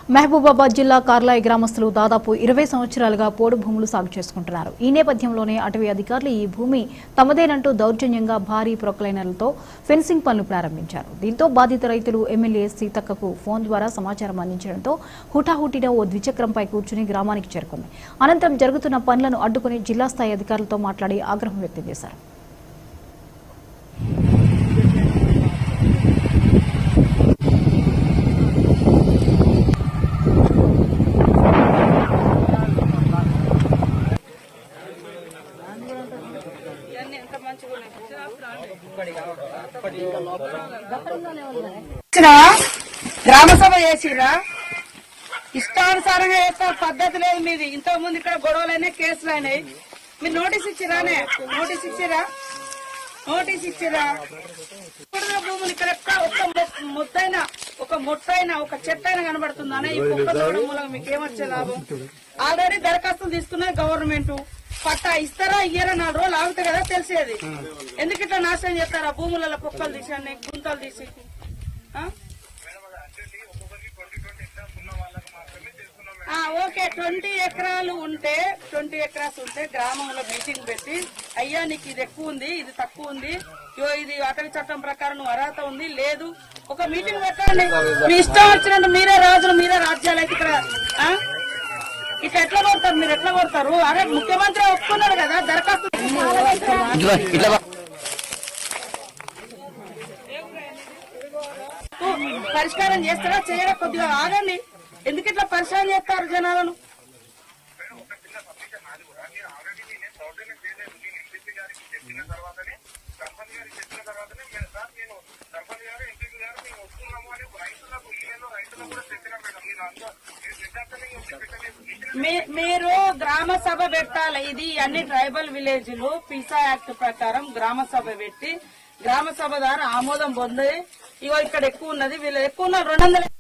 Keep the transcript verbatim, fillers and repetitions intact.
మహబూబాబాద్ జిల్లా కార్లాయి గ్రామస్తులు దాదాపు ఇరవై సంవత్సరాలుగా పోడు భూములు సాగు చేసుకుంటున్నారు. ఈ నేపథ్యంలోనే అటవీ అధికారులు ఈ భూమి తమదేనంటూ దౌర్జన్యంగా భారీ ప్రొక్లైనర్లతో ఫెన్సింగ్ పనులు ప్రారంభించారు. దీంతో బాధిత రైతులు ఎమ్మెల్యే సీతక్కకు ఫోన్ ద్వారా సమాచారం అందించడంతో హుటాహుటిన ఓ ద్విచక్రంపై కూర్చుని గ్రామానికి చేరుకుంది. అనంతరం జరుగుతున్న పనులను అడ్డుకుని జిల్లా స్థాయి అధికారులతో మాట్లాడి ఆగ్రహం వ్యక్తం చేశారు. గ్రామ సభ చేసిరా ఇష్టానుసారంగా చేస్తా పద్ధతి లేదు మీది. ఇంతకు ముందు ఇక్కడ గొడవలైనా కేసులు అయినాయి. మీరు నోటీస్ ఇచ్చిరానే నోటీస్ ఇచ్చిరా నోటీస్ ఇచ్చిరా భూములు ఇక్కడ ఒక ముద్దైనా ఒక మొట్టైనా ఒక చెట్టు అయినా కనబడుతుందానే ఈ కుక్క మూలంగా మీకు ఏమొచ్చే లాభం? ఆల్రెడీ దరఖాస్తులు తీసుకున్నది గవర్నమెంట్. పట్టా ఇస్తారా ఇయ్యారా నాలుగు రోజులు ఆగుతాయి కదా తెలిసేది. ఎందుకు ఇట్లా నాశనం చేస్తారా భూములలో కుక్కలు తీసి గుంతలు తీసి? ఓకే, ట్వంటీ ఎకరాలు ఉంటే ట్వంటీ ఎకరాస్ ఉంటే గ్రామంలో మీటింగ్ పెట్టి అయ్యా నీకు ఇది ఎక్కువ ఉంది ఇది తక్కువ ఉంది ఇది అటవీ చట్టం ప్రకారం నువ్వు అర్హత ఉంది లేదు ఒక మీటింగ్ పెట్టండి. మీ ఇష్టం వచ్చినట్టు మీరే రాజులు మీరే రాజ్యాలు అయితే ఇక్కడ ఇట్లా ఎట్లా కొడతారు మీరు ఎట్లా కొడతారు? అరే ముఖ్యమంత్రి ఒప్పుకున్నాడు కదా దరఖాస్తు పరిష్కారం చేస్తారా చేయరా? కొద్దిగా ఆగండి. ఎందుకు ఇట్లా పరిష్కారం చేస్తారు జనాలను? మీరు గ్రామ సభ పెట్టాలి. ఇది అన్ని ట్రైబల్ విలేజ్లు పీసా యాక్ట్ ప్రకారం గ్రామ సభ పెట్టి గ్రామ సభ ద్వారా ఆమోదం పొంది ఇగో ఇక్కడ ఎక్కువ ఉన్నది వీళ్ళు ఎక్కువ ఉన్నారు రెండు వందల